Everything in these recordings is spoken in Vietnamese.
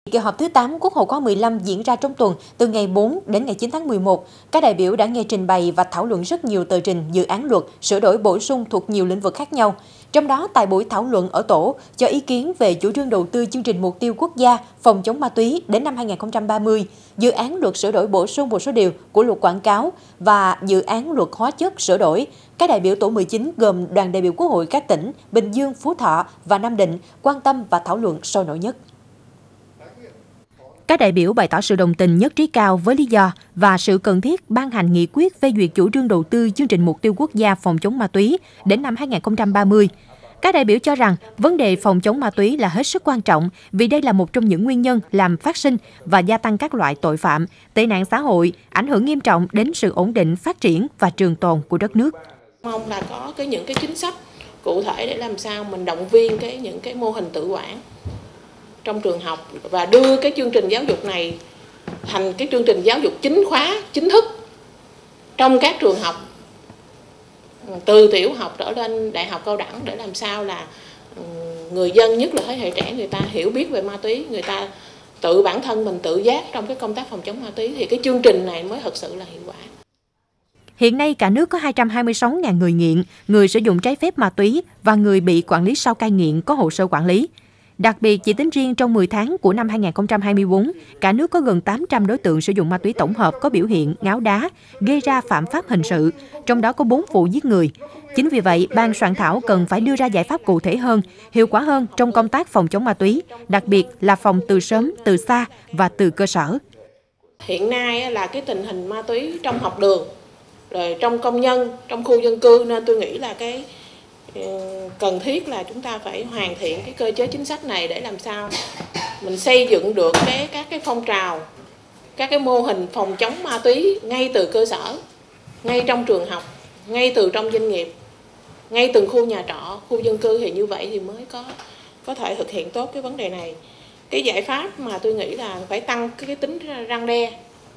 Kỳ họp thứ 8 Quốc hội khóa 15 diễn ra trong tuần từ ngày 4 đến ngày 9 tháng 11. Các đại biểu đã nghe trình bày và thảo luận rất nhiều tờ trình dự án luật sửa đổi bổ sung thuộc nhiều lĩnh vực khác nhau. Trong đó, tại buổi thảo luận ở tổ cho ý kiến về chủ trương đầu tư chương trình mục tiêu quốc gia phòng chống ma túy đến năm 2030, dự án luật sửa đổi bổ sung một số điều của luật quảng cáo và dự án luật hóa chất sửa đổi, các đại biểu tổ 19 gồm đoàn đại biểu Quốc hội các tỉnh Bình Dương, Phú Thọ và Nam Định quan tâm và thảo luận sôi nổi nhất. Các đại biểu bày tỏ sự đồng tình nhất trí cao với lý do và sự cần thiết ban hành nghị quyết phê duyệt chủ trương đầu tư chương trình mục tiêu quốc gia phòng chống ma túy đến năm 2030. Các đại biểu cho rằng vấn đề phòng chống ma túy là hết sức quan trọng vì đây là một trong những nguyên nhân làm phát sinh và gia tăng các loại tội phạm, tệ nạn xã hội, ảnh hưởng nghiêm trọng đến sự ổn định, phát triển và trường tồn của đất nước. Mong là có những cái chính sách cụ thể để làm sao mình động viên những cái mô hình tự quản trong trường học và đưa cái chương trình giáo dục này thành cái chương trình giáo dục chính khóa, chính thức trong các trường học từ tiểu học trở lên đại học cao đẳng, để làm sao là người dân, nhất là thế hệ trẻ, người ta hiểu biết về ma túy, người ta tự bản thân mình tự giác trong cái công tác phòng chống ma túy thì cái chương trình này mới thật sự là hiệu quả. Hiện nay cả nước có 226.000 người nghiện, người sử dụng trái phép ma túy và người bị quản lý sau cai nghiện có hồ sơ quản lý. Đặc biệt, chỉ tính riêng trong 10 tháng của năm 2024, cả nước có gần 800 đối tượng sử dụng ma túy tổng hợp có biểu hiện ngáo đá, gây ra phạm pháp hình sự, trong đó có 4 vụ giết người. Chính vì vậy, ban soạn thảo cần phải đưa ra giải pháp cụ thể hơn, hiệu quả hơn trong công tác phòng chống ma túy, đặc biệt là phòng từ sớm, từ xa và từ cơ sở. Hiện nay là cái tình hình ma túy trong học đường, rồi trong công nhân, trong khu dân cư, nên tôi nghĩ là cái cần thiết là chúng ta phải hoàn thiện cái cơ chế chính sách này để làm sao mình xây dựng được các cái phong trào, các cái mô hình phòng chống ma túy ngay từ cơ sở, ngay trong trường học, ngay từ trong doanh nghiệp, ngay từng khu nhà trọ, khu dân cư, thì như vậy thì mới có thể thực hiện tốt cái vấn đề này. Cái giải pháp mà tôi nghĩ là phải tăng cái tính răn đe,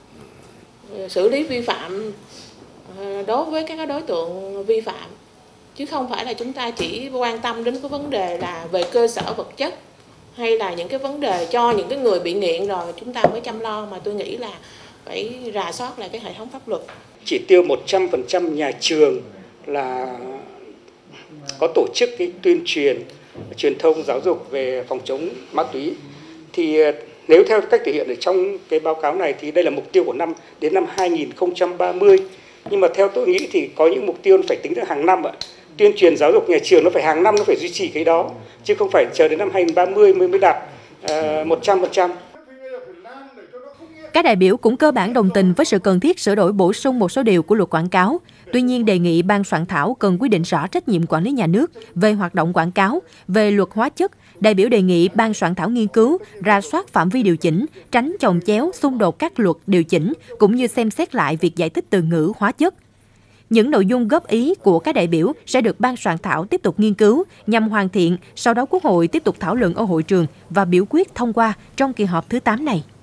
xử lý vi phạm đối với các đối tượng vi phạm, chứ không phải là chúng ta chỉ quan tâm đến cái vấn đề là về cơ sở vật chất hay là những cái vấn đề cho những cái người bị nghiện rồi chúng ta mới chăm lo, mà tôi nghĩ là phải rà soát lại cái hệ thống pháp luật. Chỉ tiêu 100% nhà trường là có tổ chức cái tuyên truyền, truyền thông giáo dục về phòng chống ma túy. Thì nếu theo cách thể hiện ở trong cái báo cáo này thì đây là mục tiêu của năm đến năm 2030. Nhưng mà theo tôi nghĩ thì có những mục tiêu phải tính ra hàng năm ạ. Tuyên truyền giáo dục nhà trường nó phải hàng năm, nó phải duy trì cái đó, chứ không phải chờ đến năm 2030 mới đạt 100%. Các đại biểu cũng cơ bản đồng tình với sự cần thiết sửa đổi bổ sung một số điều của luật quảng cáo. Tuy nhiên, đề nghị ban soạn thảo cần quy định rõ trách nhiệm quản lý nhà nước về hoạt động quảng cáo. Về luật hóa chất, đại biểu đề nghị ban soạn thảo nghiên cứu, rà soát phạm vi điều chỉnh, tránh chồng chéo, xung đột các luật điều chỉnh, cũng như xem xét lại việc giải thích từ ngữ hóa chất. Những nội dung góp ý của các đại biểu sẽ được ban soạn thảo tiếp tục nghiên cứu nhằm hoàn thiện, sau đó Quốc hội tiếp tục thảo luận ở hội trường và biểu quyết thông qua trong kỳ họp thứ 8 này.